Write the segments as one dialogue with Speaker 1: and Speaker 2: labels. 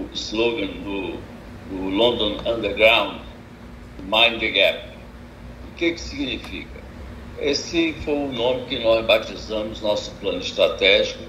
Speaker 1: slogan do London Underground, Mind the Gap. O que significa? Esse foi o nome que nós batizamos nosso plano estratégico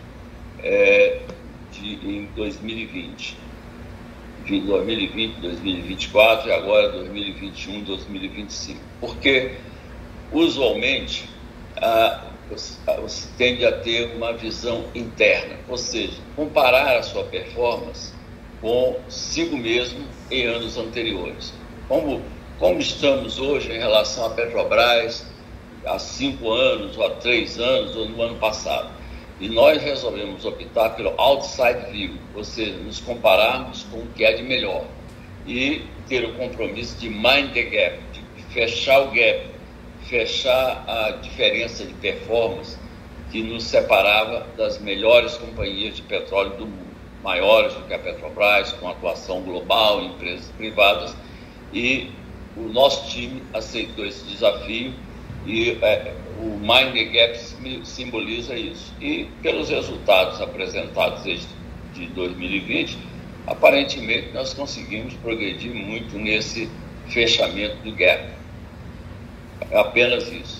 Speaker 1: em 2020. De 2020, 2024 e agora 2021, 2025. Porque, usualmente, você tende a ter uma visão interna, ou seja, comparar a sua performance consigo mesmo em anos anteriores. Como estamos hoje em relação à Petrobras há 5 anos, ou há 3 anos, ou no ano passado. E nós resolvemos optar pelo outside view, ou seja, nos compararmos com o que é de melhor e ter o compromisso de mind the gap, de fechar o gap, fechar a diferença de performance que nos separava das melhores companhias de petróleo do mundo, maiores do que a Petrobras, com atuação global, empresas privadas, e o nosso time aceitou esse desafio e o Mind the Gap simboliza isso. E pelos resultados apresentados desde 2020, aparentemente nós conseguimos progredir muito nesse fechamento do gap. É apenas isso.